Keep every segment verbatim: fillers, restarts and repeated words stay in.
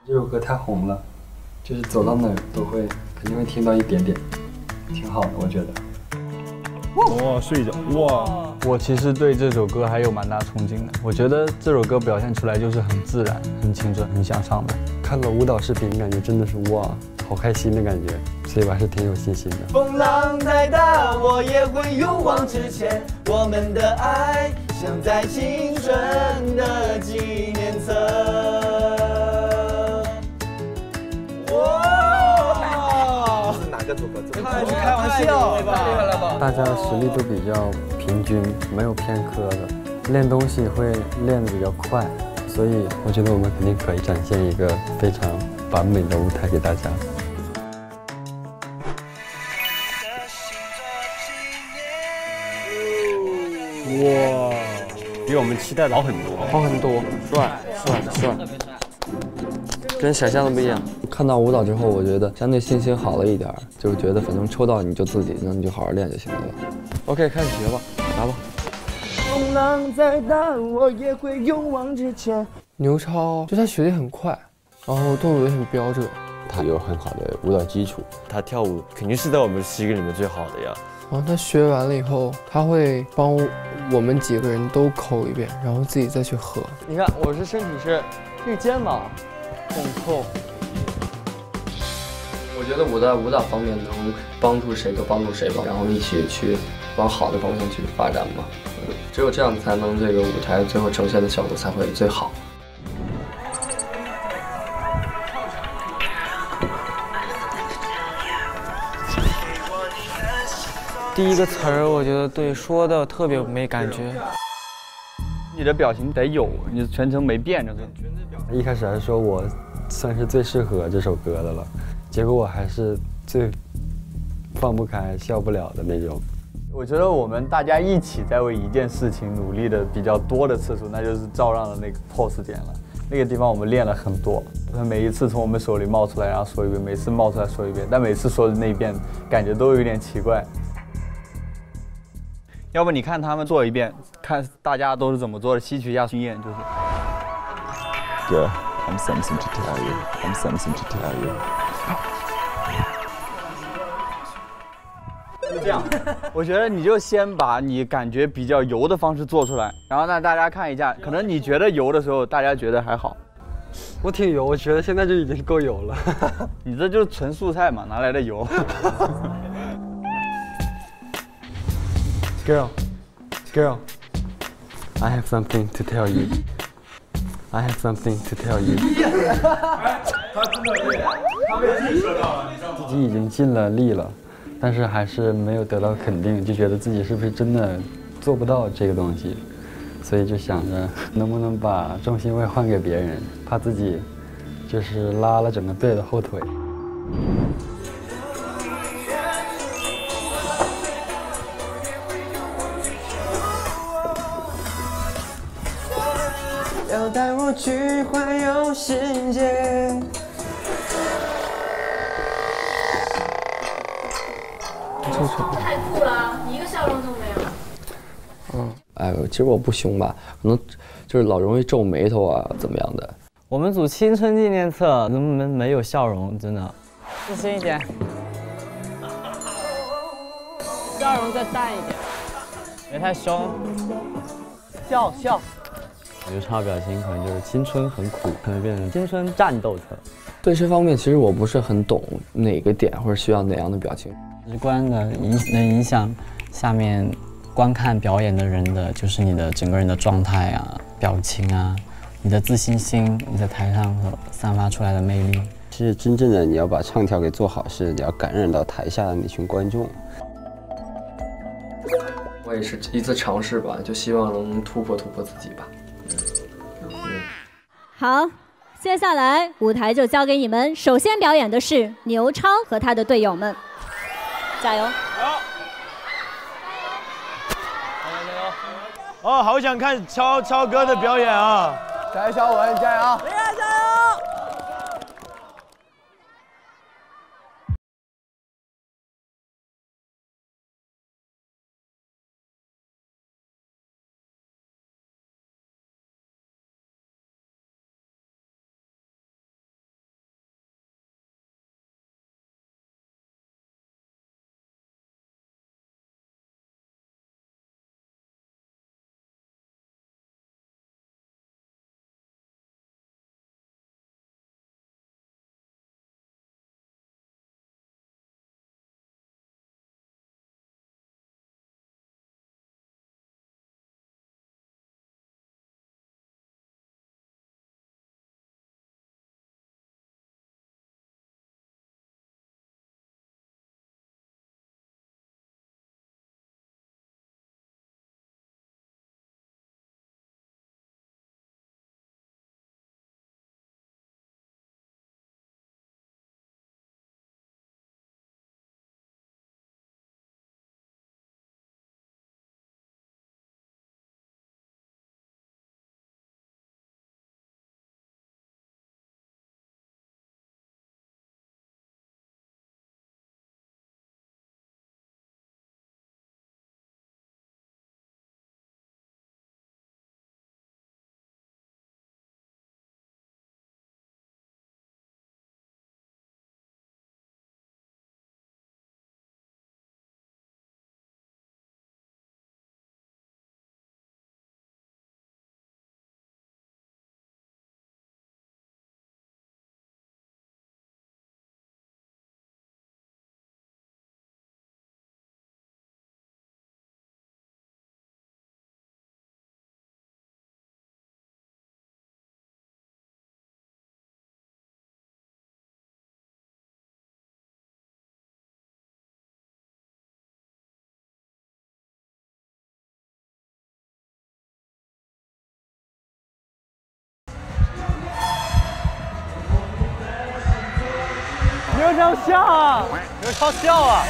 这首歌太红了，就是走到哪儿都会肯定会听到一点点，挺好的，我觉得。 哇，睡着哇！我其实对这首歌还有蛮大憧憬的，我觉得这首歌表现出来就是很自然、很青春、很向上的。 看了舞蹈视频，感觉真的是哇，好开心的感觉，所以我还是挺有信心的。 风浪再大，我也会勇往直前。我们的爱像在青春的纪念册。哇！是哪个组合？开开玩笑，厉害了吧？ 大家的实力都比较平均，没有偏科的，练东西会练得比较快，所以我觉得我们肯定可以展现一个非常完美的舞台给大家。 哇，比我们期待的好很多， 好很多，帅帅帅，跟想象的不一样。看到舞蹈之后，我觉得相对信心好了一点，就觉得反正抽到你就自己，那你就好好练就行了。OK， 开始学吧，来吧。 风浪再大，我也会勇往直前。 牛超就他学得很快，然后动作也很标准， 他有很好的舞蹈基础，他跳舞肯定是在我们十个里面最好的呀。 然后他学完了以后，他会帮我们几个人都口一遍，然后自己再去合。 你看，我是身体是这个肩膀控扣。 我觉得我在舞蹈方面能帮助谁就帮助谁吧，然后一起去往好的方向去发展嘛。嗯，只有这样才能这个舞台最后呈现的效果才会最好。 第一个词儿，我觉得对说的特别没感觉。 你的表情得有，你全程没变着。 一开始还说我算是最适合这首歌的了，结果我还是最放不开、笑不了的那种。 我觉得我们大家一起在为一件事情努力的比较多的次数，那就是赵让的那个 pose 点了。那个地方我们练了很多，他每一次从我们手里冒出来，然后说一遍，每次冒出来说一遍，但每次说的那一遍感觉都有点奇怪。要不你看他们做一遍，看大家都是怎么做的，吸取一下经验就是。 Girl, I'm something to tell you. I'm something to tell you. 就这样，我觉得你就先把你感觉比较油的方式做出来，然后让大家看一下，可能你觉得油的时候，大家觉得还好。 我挺油，我觉得现在就已经够油了。 你这就是纯素菜嘛，哪来的油 ？Girl, girl, I have something to tell you. I have something to tell you. 他真的厉害，他被自己说到了，你知道吗？ 自己已经尽了力了，但是还是没有得到肯定，就觉得自己是不是真的做不到这个东西，所以就想着能不能把重心位换给别人，怕自己就是拉了整个队的后腿。 要带我去环游世界。 太酷了，一个笑容都没有。 嗯，哎，其实我不凶吧，可能就是老容易皱眉头啊，怎么样的。 我们组青春纪念册怎么没有笑容？真的，自信一点，笑容再淡一点，别太凶，笑笑。 刘超表情可能就是青春很苦，可能变成青春战斗册。对这方面，其实我不是很懂哪个点或者需要哪样的表情。 直观的影能影响下面观看表演的人的，就是你的整个人的状态啊、表情啊、你的自信心，你在台上所散发出来的魅力。 其实真正的你要把唱跳给做好，是你要感染到台下的那群观众。 我也是一次尝试吧，就希望能突破突破自己吧。 好，接下来舞台就交给你们。首先表演的是牛超和他的队友们，加油！ 好，加油加油！哦，好想看超超哥的表演啊！ 加油，小文，加油！厉害，加油！ 刘超笑啊！刘超笑啊！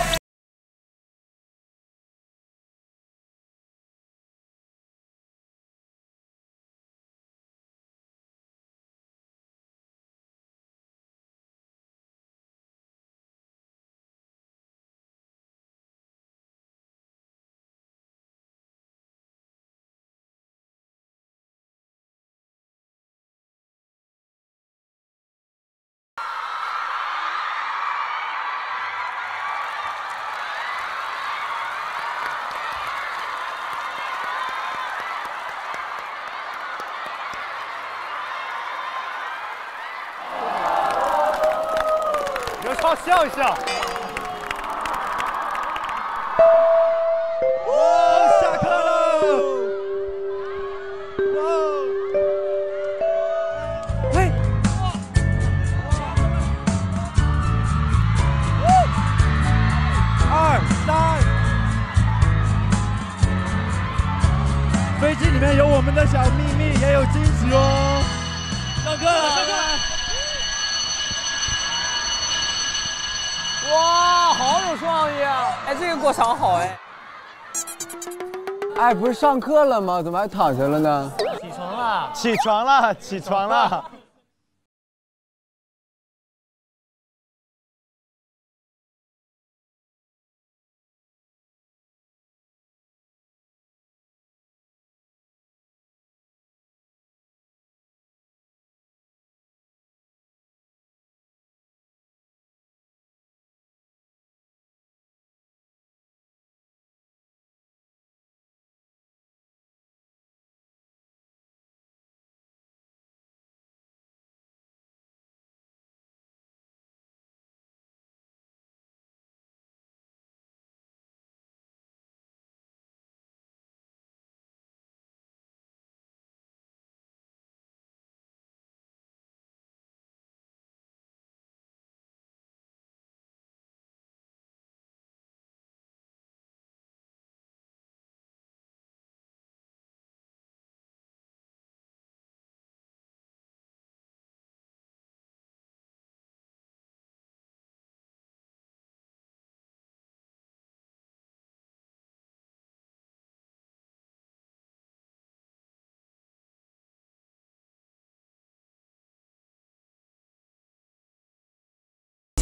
刘超笑一笑。哇，下课了！哇！嘿！二三，飞机里面有我们的小秘密，也有惊喜哦。上课了，上课了。哇，好有创意啊！哎，这个过场好哎。 哎，不是上课了吗？怎么还躺下了呢？ 起床了，起床了，起床了。